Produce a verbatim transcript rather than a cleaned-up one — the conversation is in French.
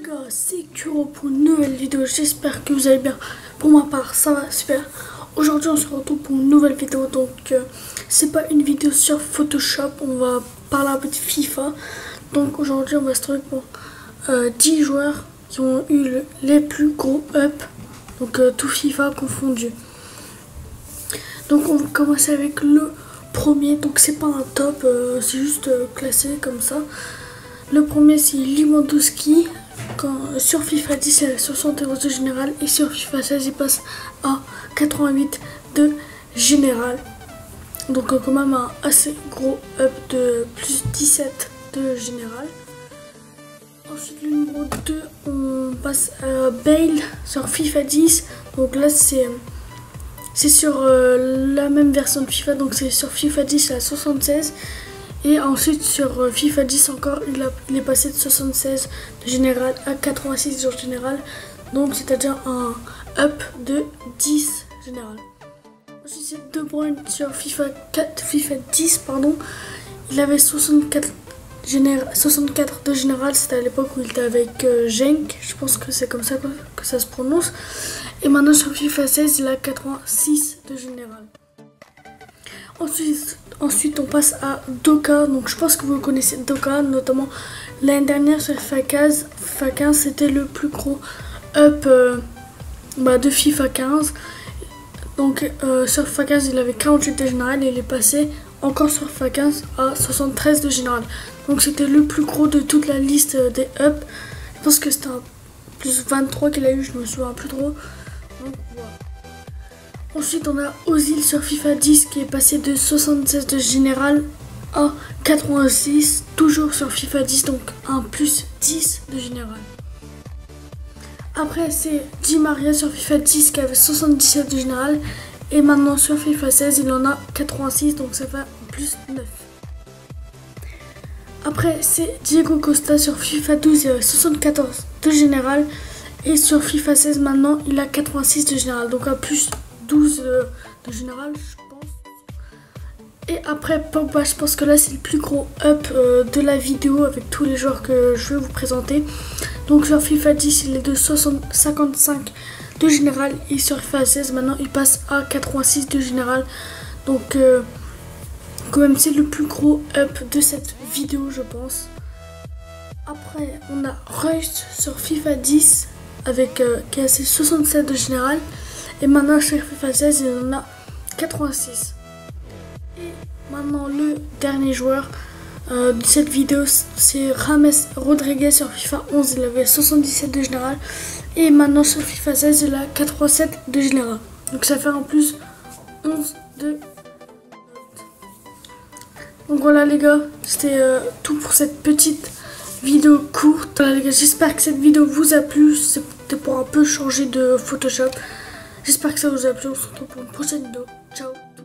les gars, c'est Kuro pour une nouvelle vidéo, j'espère que vous allez bien. Pour ma part, ça va super. Aujourd'hui on se retrouve pour une nouvelle vidéo, donc euh, c'est pas une vidéo sur Photoshop, on va parler un peu de FIFA. Donc aujourd'hui on va se trouver pour euh, dix joueurs qui ont eu le, les plus gros up, donc euh, tout FIFA confondu. Donc on va commencer avec le premier, donc c'est pas un top, euh, c'est juste euh, classé comme ça. Le premier c'est Lewandowski. Quand, sur FIFA dix, il a soixante-onze de général et sur FIFA seize, il passe à quatre-vingt-huit de général. Donc, quand même, un assez gros up de plus dix-sept de général. Ensuite, le numéro deux, on passe à Bale sur FIFA dix. Donc là, c'est sur euh, la même version de FIFA. Donc, c'est sur FIFA dix, il a soixante-seize. Et ensuite sur FIFA dix encore, il, a, il est passé de soixante-seize de général à quatre-vingt-six de général. Donc c'est-à-dire un up de dix général. Ensuite c'est De Bruyne sur FIFA quatre, FIFA dix, pardon. Il avait soixante-quatre, général, soixante-quatre de général, c'était à l'époque où il était avec euh, Genk. Je pense que c'est comme ça que, que ça se prononce. Et maintenant sur FIFA seize, il a quatre-vingt-six de général. Ensuite, ensuite, on passe à Doka. Donc, je pense que vous connaissez Doka, notamment l'année dernière sur FIFA quinze. FIFA quinze, c'était le plus gros up euh, bah, de FIFA quinze. Donc, euh, sur FIFA quinze, il avait quarante-huit de général et il est passé encore sur FIFA quinze à soixante-treize de général. Donc, c'était le plus gros de toute la liste des up. Je pense que c'était un plus vingt-trois qu'il a eu, je me souviens plus trop. Donc, voilà. Ensuite, on a Ozil sur FIFA dix qui est passé de soixante-seize de général à quatre-vingt-six, toujours sur FIFA dix, donc un plus dix de général. Après, c'est Di Maria sur FIFA dix qui avait soixante-dix-sept de général et maintenant sur FIFA seize, il en a quatre-vingt-six, donc ça fait un plus neuf. Après, c'est Diego Costa sur FIFA douze, il avait soixante-quatorze de général et sur FIFA seize, maintenant, il a quatre-vingt-six de général, donc un plus douze de général, je pense. Et après Pogba, je pense que là c'est le plus gros up euh, de la vidéo avec tous les joueurs que je vais vous présenter. Donc sur FIFA dix, il est de cinquante-cinq de général et sur FIFA seize, maintenant il passe à quatre-vingt-six de général. Donc euh, quand même c'est le plus gros up de cette vidéo, je pense. Après on a Reus sur FIFA dix avec euh, qui a ses soixante-sept de général. Et maintenant sur FIFA seize, il en a quatre-vingt-six. Et maintenant le dernier joueur euh, de cette vidéo, c'est James Rodriguez sur FIFA onze. Il avait soixante-dix-sept de général. Et maintenant sur FIFA seize, il a quatre-vingt-sept de général. Donc ça fait en plus onze de... Donc voilà les gars, c'était euh, tout pour cette petite vidéo courte. Voilà les gars, j'espère que cette vidéo vous a plu. C'était pour un peu changer de Photoshop. J'espère que ça vous a plu. On se retrouve pour une prochaine vidéo. Ciao.